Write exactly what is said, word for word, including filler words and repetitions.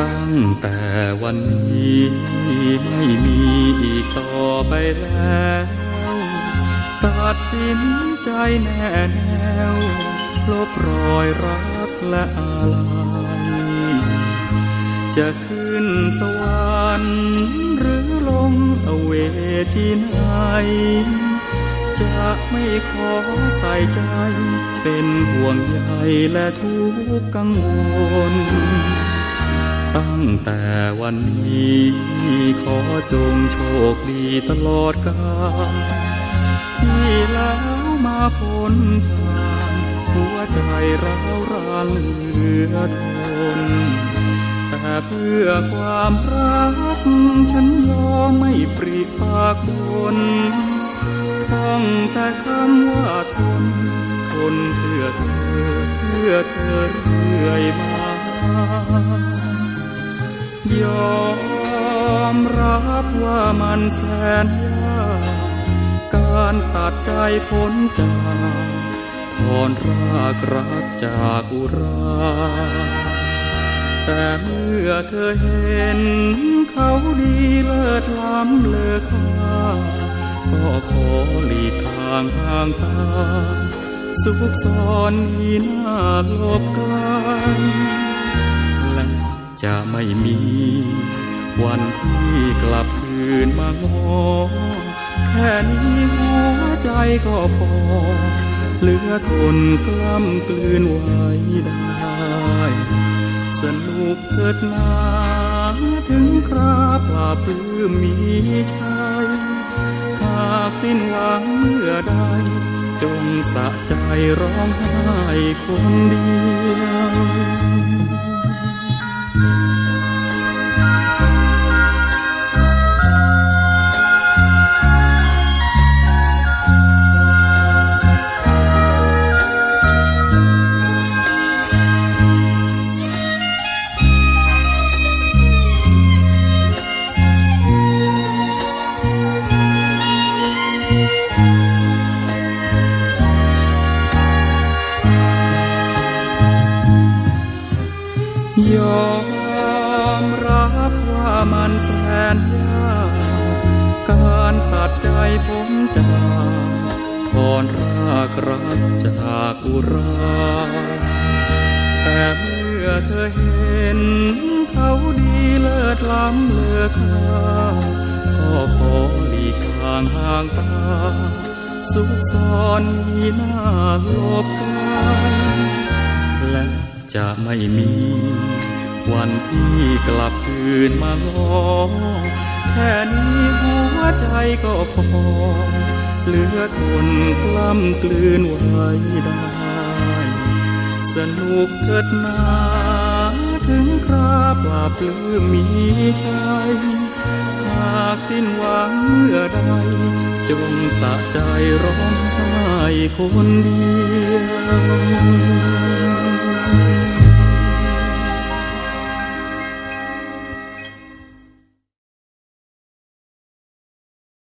ตั้งแต่วันนี้ไม่มีอีกต่อไปแล้วตัดสินใจแน่แน่วลบรอยรักและอาลัยจะขึ้นสวรรค์หรือลงอเวจีไหนจะไม่ขอใส่ใจเป็นห่วงใยและทุกข์กังวลตั้งแต่วันนี้ขอจงโชคดีตลอดกาลที่แล้วมาพ้นทางหัวใจร้าวรานเหลือทนแต่เพื่อความรักฉันยอมไม่ปริปากบนท่องแต่คำว่าทนทนเพื่อเธอเพื่อเธอเรื่อยมายอมรับว่ามันแสนยากการตัดใจพ้นจากถอนรากรักจากอุราแต่เมื่อเธอเห็นเขาดีเลิศล้ำเลอค่าก็ขอหลีกทางห่างตาสุขซ้อนมีหน้าหลบไกลและจะไม่มีวันที่กลับคืนมางอแค่นี้หัวใจก็พอเหลือทนกล้ำกลืนไว้ได้สนุกเถิดนาถึงคราปลาปลื้มมีชัยหากสิ้นหวังเมื่อใดจงสะใจร้องไห้คนเดียวยอมรับว่ามันแสนยากการตัดใจผมจากถอนรากรักจากอุราแต่เมื่อเธอเห็นเขาดีเลิศล้ำเลอค่าก็ขอหลีกทางห่างตาสุขซ้อนมีหน้าหลบไกลและจะไม่มีวันที่กลับคืนมาง้อแค่นี้หัวใจก็พอเหลือทนกล้ำกลืนไว้ได้สนุกเถิดนาถึงคราปลาปลื้มมีชัยหากสิ้นหวังเมื่อใดจงสะใจร้องไห้คนเดียว